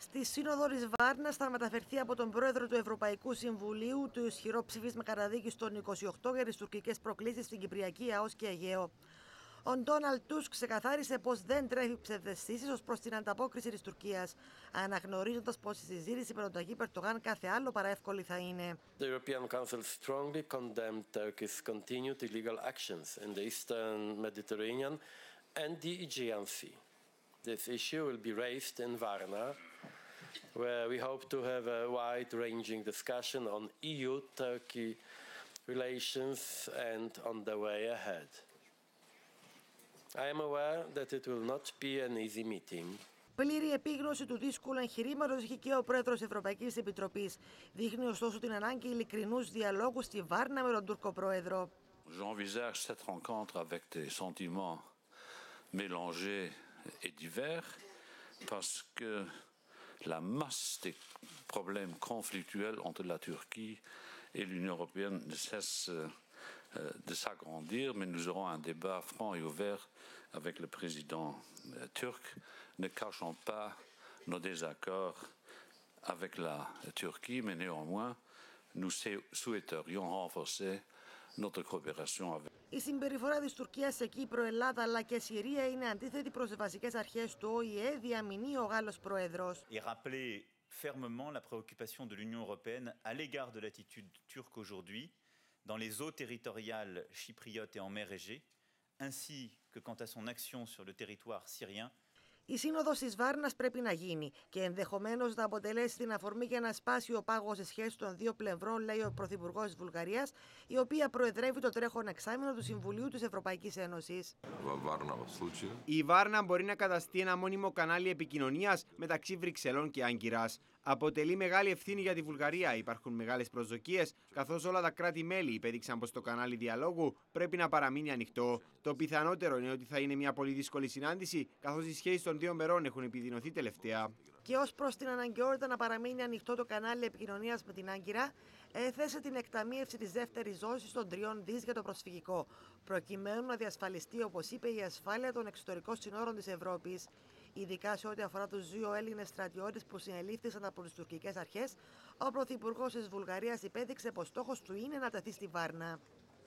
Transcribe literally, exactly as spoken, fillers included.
Στη Σύνοδο της Βάρνας θα μεταφερθεί από τον πρόεδρο του Ευρωπαϊκού Συμβουλίου το ισχυρό ψήφισμα καταδίκης των είκοσι οκτώ για τις τουρκικές προκλήσεις στην Κυπριακή ΑΟΣ και Αιγαίο. Ο Ντόναλντ Τούσκ ξεκαθάρισε πως δεν τρέφει ψευδαισθήσεις ως προς την ανταπόκριση της Τουρκίας, αναγνωρίζοντας πως η συζήτηση με τον Ταγίπ Ερντογάν κάθε άλλο παρά εύκολη θα είναι. The European Council strongly condemned Turkey's continued illegal actions in the Eastern Mediterranean and the Aegean Sea. This issue will be raised in Varna, where we hope to have a wide-ranging discussion on E U-Turkey relations and on the way ahead. I am aware that it will not be an easy meeting. Πλήρη επίγνωση του δύσκολου εγχειρήματος έχει και ο πρόεδρος Ευρωπαϊκής Επιτροπής. Δείχνει ωστόσο την ανάγκη ειλικρινούς διαλόγου στη Βάρνα με τον Τούρκο πρόεδρο. J'envisage cette rencontre avec des sentiments mélangés et divers parce que la masse des problèmes conflictuels entre la Turquie et l'Union européenne ne cesse de s'agrandir, mais nous aurons un débat franc et ouvert avec le président turc, ne cachant pas nos désaccords avec la Turquie, mais néanmoins nous souhaiterions renforcer notre coopération avec. Η συμπεριφορά της Τουρκίας σε Κύπρο, Ελλάδα αλλά και Συρία είναι αντίθετη προς τις βασικές αρχές του Ο Η Ε, διαμηνεί ο Γάλλος πρόεδρος. Et rappeler fermement la préoccupation de l'Union européenne à l'égard de l'attitude turque aujourd'hui dans les eaux territoriales chypriotes et en mer Égée, ainsi que quant à son action sur le territoire syrien. Η σύνοδος της Βάρνας πρέπει να γίνει και ενδεχομένως να αποτελέσει την αφορμή για να σπάσει ο πάγος σε σχέση των δύο πλευρών, λέει ο Πρωθυπουργός της Βουλγαρίας, η οποία προεδρεύει το τρέχον εξάμηνο του Συμβουλίου της Ευρωπαϊκής Ένωσης. Η Βάρνα μπορεί να καταστεί ένα μόνιμο κανάλι επικοινωνίας μεταξύ Βρυξελών και Άγκυρας. Αποτελεί μεγάλη ευθύνη για τη Βουλγαρία. Υπάρχουν μεγάλες προσδοκίες, καθώς όλα τα κράτη-μέλη υπέδειξαν πως το κανάλι διαλόγου πρέπει να παραμείνει ανοιχτό. Το πιθανότερο είναι ότι θα είναι μια πολύ δύσκολη συνάντηση, καθώς οι σχέσεις των δύο μερών έχουν επιδεινωθεί τελευταία. Και ως προς την αναγκαιότητα να παραμείνει ανοιχτό το κανάλι επικοινωνίας με την Άγκυρα, έθεσε την εκταμείευση της δεύτερης δόσης των τριών δις για το προσφυγικό, προκειμένου να διασφαλιστεί, όπως είπε, η ασφάλεια των εξωτερικών συνόρων της Ευρώπης. Ειδικά σε ό,τι αφορά τους δύο Έλληνες στρατιώτες που συνελήφθησαν από τις τουρκικές αρχές, ο Πρωθυπουργός της Βουλγαρίας υπέδειξε πως στόχος του είναι να τεθεί στη Βάρνα.